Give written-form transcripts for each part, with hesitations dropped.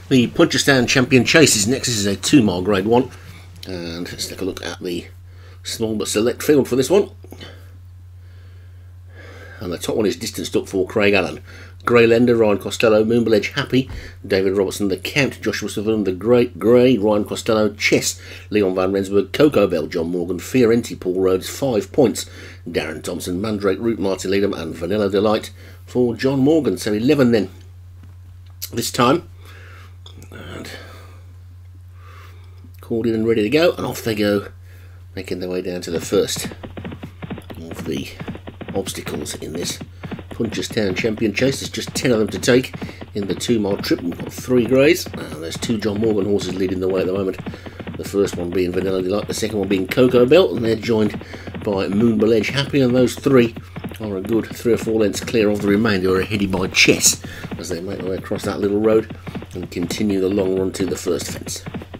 The Punchestown Champion Chase is next. This is a 2 mile grade 1. And let's take a look at the small but select field for this one. And the top one is distanced up for Craig Allen. Grey Lender, Ryan Costello, Moonbell Edge Happy, David Robertson, the Count, Joshua Sutherland, the Great Grey, Ryan Costello, Chess, Leon Van Rensburg, Coco Bell, John Morgan, Fiorenti, Paul Rhodes, 5 points, Darren Thompson, Mandrake Root, Martin Leadham, and Vanilla Delight for John Morgan. So 11 then this time. And called in and ready to go, and off they go, making their way down to the first of the obstacles in this Punchestown Champion Chase. There's just 10 of them to take in the 2 mile trip. We've got 3 greys, and there's 2 John Morgan horses leading the way at the moment. The first one being Vanilla Delight, the second one being Coco Belt, and they're joined by Moonbell Edge Happy, and those 3 are a good 3 or 4 lengths clear of the remainder, who are headed by Chess as they make their way across that little road and continue the long run to the first fence.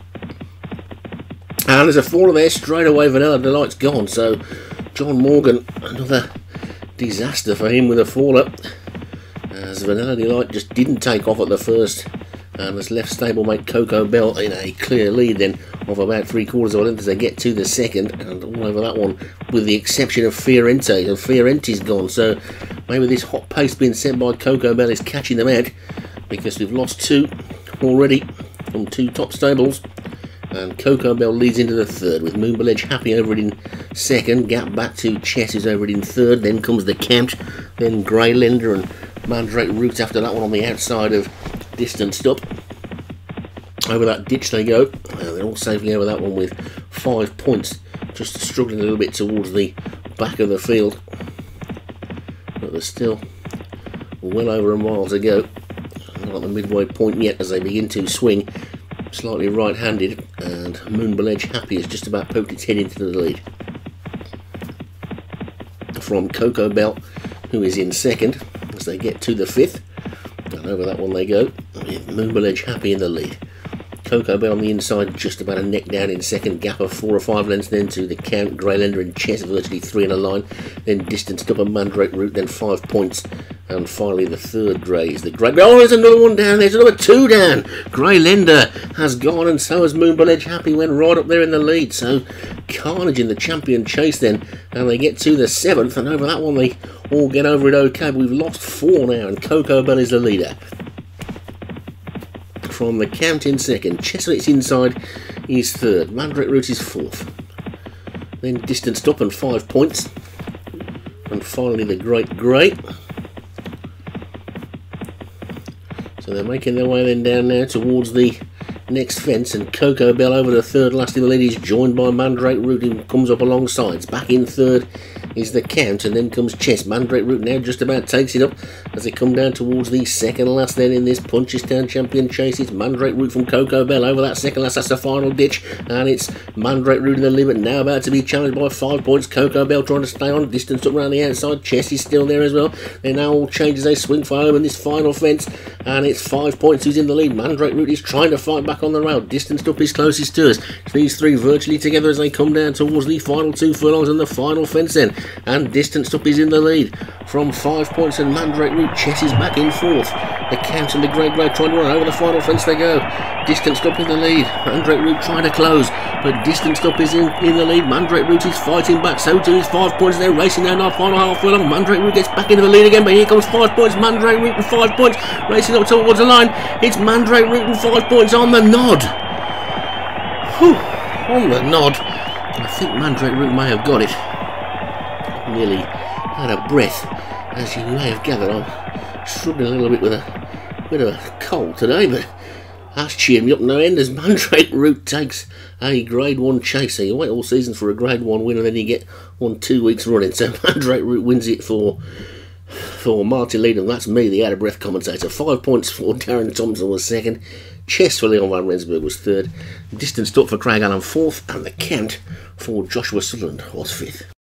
And there's a faller there, straight away Vanilla Delight's gone, so John Morgan, another disaster for him with a faller, as Vanilla Delight just didn't take off at the first, and has left stablemate Coco Bell in a clear lead then of about 3/4 of a length as they get to the second, and all over that one with the exception of Fiorenti, and Fiorenti's gone, so maybe this hot pace being set by Coco Bell is catching them out, because we've lost 2 already from 2 top stables. And Coco Bell leads into the third with Moonbell Edge Happy over it in second. Gap back to Chess, who's over it in third. Then comes the Count, then Grey Lender and Mandrake Root after that one on the outside of distanced up. Over that ditch they go. They're all safely over that one with 5 points. Just struggling a little bit towards the back of the field. But there's still well over a mile to go. Not at the midway point yet as they begin to swing. Slightly right-handed, and Moonbell Edge Happy has just about poked its head into the lead. From Coco Bell, who is in second, as they get to the 5th, and over that one they go, with Moonbell Edge Happy in the lead. Coco Bell on the inside, just about a neck down in second, gap of 4 or 5 lengths then to the Count, Grey Lender and Chess, virtually 3 in a line, then distanced up a Mandrake Root, then 5 points, and finally the third grey is the Grey. Oh, there's another one down, there's another 2 down. Grey Lender has gone, and so has Moonbell Edge Happy, went right up there in the lead, so carnage in the Champion Chase then, and they get to the 7th, and over that one they all get over it okay, but we've lost 4 now, and Coco Bell is the leader. From the Count in second, Chestnut's inside is third, Mandrake Root is 4th, then distanced up and 5 points, and finally the Great Grey. So they're making their way then down now towards the next fence, and Coco Bell over the third last in the lead is joined by Mandrake Root, who comes up alongside. Back in third is the Count, and then comes Chess. Mandrake Root now just about takes it up as they come down towards the second last then in this Punchestown Champion Chase. It's Mandrake Root from Coco Bell over that second last. That's the final ditch, and it's Mandrake Root in the limit, now about to be challenged by 5 points. Coco Bell trying to stay on, distance up around the outside. Chess is still there as well. They now all change as they swing for home in this final fence, and it's 5 points who's in the lead. Mandrake Root is trying to fight back on the rail, distanced up is closest to us. These 3 virtually together as they come down towards the final 2 furlongs and the final fence then, and distanced up is in the lead from 5 points, and Mandrake Root. Chess is back in 4th. The Count and the Great Grey trying to run over the final fence they go, distanced up in the lead. Mandrake Root trying to close, but distanced up is in the lead. Mandrake Root is fighting back, so too is 5 points. They're racing down our final half furlong. Mandrake Root gets back into the lead again, but here comes 5 points. Mandrake Root and 5 points racing up towards the line. It's Mandrake Root and 5 points on the nod. Whew, on the nod. I think Mandrake Root may have got it. Nearly out of breath, as you may have gathered. I'm struggling a little bit with a bit of a cold today, but that's cheered me up no end as Mandrake Root takes a Grade 1 chase. So you wait all season for a Grade 1 winner, then you get 1 2 weeks running. So Mandrake Root wins it for Martin Leadham. That's me, the out of breath commentator. 5 points for Darren Thompson was second. Chess for Leon Van Rensburg was third. Distanced up for Craig Allen 4th, and the Count for Joshua Sutherland was 5th.